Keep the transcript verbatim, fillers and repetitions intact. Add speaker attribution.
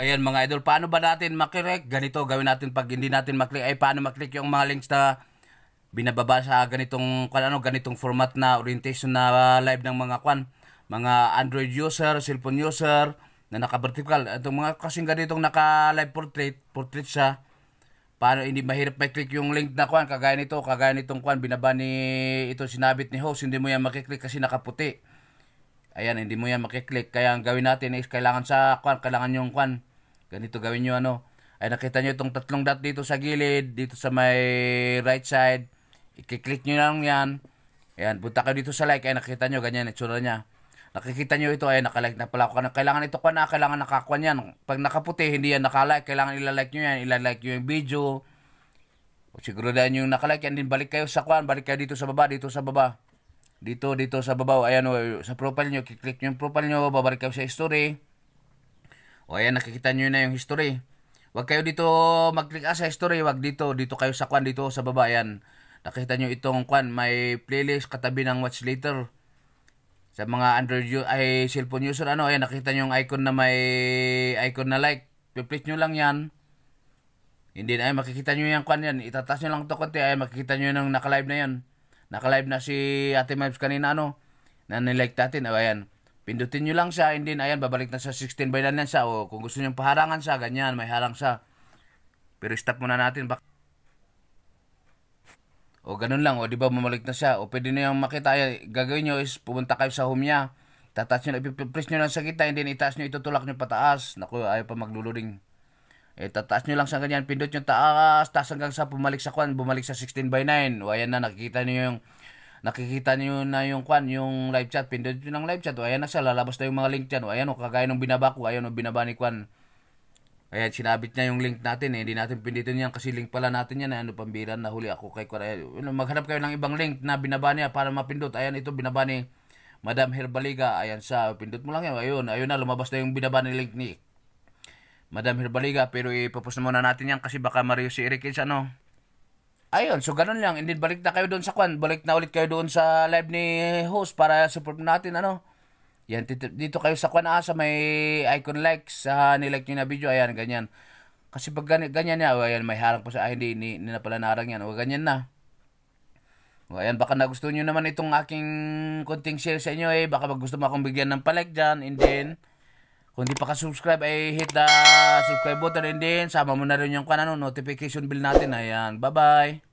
Speaker 1: ayan mga idol, paano ba natin maklik? Ganito gawin natin pag hindi natin maklik. Ay paano maklik yung mga links na binababa sa ganitong kwan, ano, ganitong format na orientation na live ng mga kwan, mga Android user, cellphone user na naka-vertical. Itong mga kasing ganitong naka-live portrait, portrait siya. Paano hindi mahirap maklik yung link na kwan, kagaya nito, kagaya nitong kwan, binaba ni ito sinabit ni host, hindi mo yan makiklik kasi nakaputi. Ayan, hindi mo yan makiklik. Kaya ang gawin natin is kailangan sa kwan, kailangan yung kwan. Ganito gawin nyo ano. Ay nakita nyo itong tatlong dot dito sa gilid, dito sa may right side. I-click nyo lang yan. Ayan, punta kayo dito sa like. Ay nakita nyo, ganyan itsura niya. Nakikita nyo ito, ay nakalike na pala ako. Kailangan ito kwan na, kailangan nakakwan yan. Pag nakaputi, hindi yan nakalike. Kailangan ilalike nyo yan. Ilalike nyo yung video. O siguro dahil yung nakalike yan, din balik kayo sa kwan. Balik kayo dito sa baba, dito sa baba. Dito, dito sa baba, ayan o, sa profile nyo, kiklik nyo yung profile nyo, babalik kayo sa history. O ayan, nakikita nyo na yung history. Huwag kayo dito mag-click ah, sa history, huwag dito, dito kayo sa kwan, dito sa baba, ayan. Nakikita nyo itong kwan, may playlist katabi ng watch later. Sa mga Android, ay cellphone user, ano, ayan, nakikita nyo yung icon na may icon na like. Click nyo lang yan. Hindi na, ay, makikita nyo yung kwan yan. Itataas nyo lang ito konti, ay, makikita nyo yung naka-live na yan. Naka-live na si Ate Mavs kanina, ano, na nilike natin. O, ayan. Pindutin nyo lang siya, and then, ayan, babalik na sa sixteen by nine yan siya. O, kung gusto nyo paharangan siya, ganyan, may harang siya. Pero stop muna natin. Bak o, ganun lang. O, di ba, mamalik na siya. O, pwede na yung makita. Ayan, gagawin nyo is, pumunta kayo sa home niya. Tatouch nyo, ipipress nyo lang sa kita, and then, itaas nyo, itutulak nyo pataas. Naku, ayaw pa magluluding. Eh, tataas nyo lang sa ganyan, pindot nyo taas, taas hanggang sa bumalik sa kwan, bumalik sa sixteen by nine. O, ayan na, nakikita nyo yung, nakikita nyo na yung kwan, yung live chat, pindot nyo ng live chat. O, ayan na siya, lalabas na yung mga link dyan. O, ayan o, kagaya nung binaba ko, ayan o, binaba ni kwan. Ayan, sinabit niya yung link natin eh, hindi natin pindutin yan kasi link pala natin yan. Ano, pambiran, nahuli ako kay kwan. Ayan, maghanap kayo ng ibang link na binaba niya para mapindot. Ayan, ito binaba ni Madam Herbaliga. Ayan sa, pindot mo lang yan. Ayun, ayun na, lumabas na yung binaba ni link ni Madam Herbaliga, pero ipapos na muna natin yan kasi baka mariyo si Eric Kids, ano. Ayun, so ganun lang. And then balik na kayo doon sa kwan. Balik na ulit kayo doon sa live ni host para support natin, ano. Yan, dito, dito kayo sa kwan, ah, sa may icon like, sa nilike nyo na video. Ayan, ganyan. Kasi pag ganyan, ganyan niya, ayan, may harang pa sa, ay, hindi, hindi, hindi na pala narang yan. O, ganyan na. O, ayan, baka nagustuhan nyo naman itong aking konting share sa inyo, eh. Baka gusto mo akong bigyan ng palike dyan, and then, kung di pa ka-subscribe, ay hit the subscribe button and then sama mo na rin yung kanano, notification bell natin. Ayan, bye-bye!